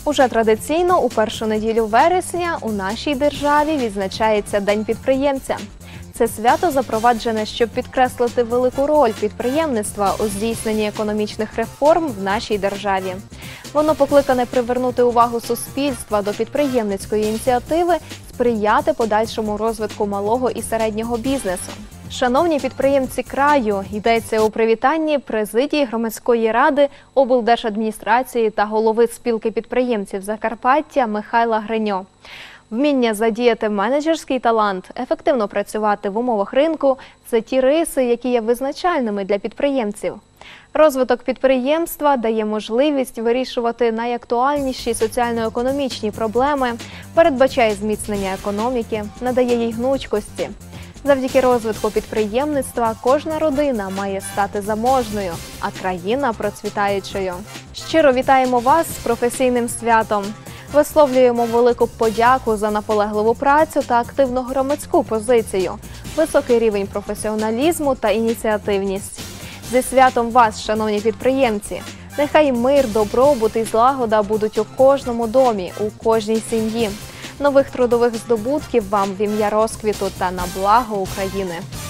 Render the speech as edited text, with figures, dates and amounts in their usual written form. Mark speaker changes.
Speaker 1: Уже традиційно у першу неділю вересня у нашій державі відзначається День підприємця. Це свято запроваджене, щоб підкреслити велику роль підприємництва у здійсненні економічних реформ в нашій державі. Воно покликане привернути увагу суспільства до підприємницької ініціативи, сприяти подальшому розвитку малого і середнього бізнесу. Шановні підприємці краю, йдеться у привітанні президії громадської ради, облдержадміністрації та голови спілки підприємців Закарпаття Михайла Гриньо. Вміння задіяти менеджерський талант, ефективно працювати в умовах ринку – це ті риси, які є визначальними для підприємців. Розвиток підприємства дає можливість вирішувати найактуальніші соціально-економічні проблеми, передбачає зміцнення економіки, надає їй гнучкості. Завдяки розвитку підприємництва кожна родина має стати заможною, а країна – процвітаючою. Щиро вітаємо вас з професійним святом! Висловлюємо велику подяку за наполегливу працю та активну громадську позицію, високий рівень професіоналізму та ініціативність. Зі святом вас, шановні підприємці! Нехай мир, добробут і злагода будуть у кожному домі, у кожній сім'ї. Нових трудових здобутків вам в ім'я розквіту та на благо України!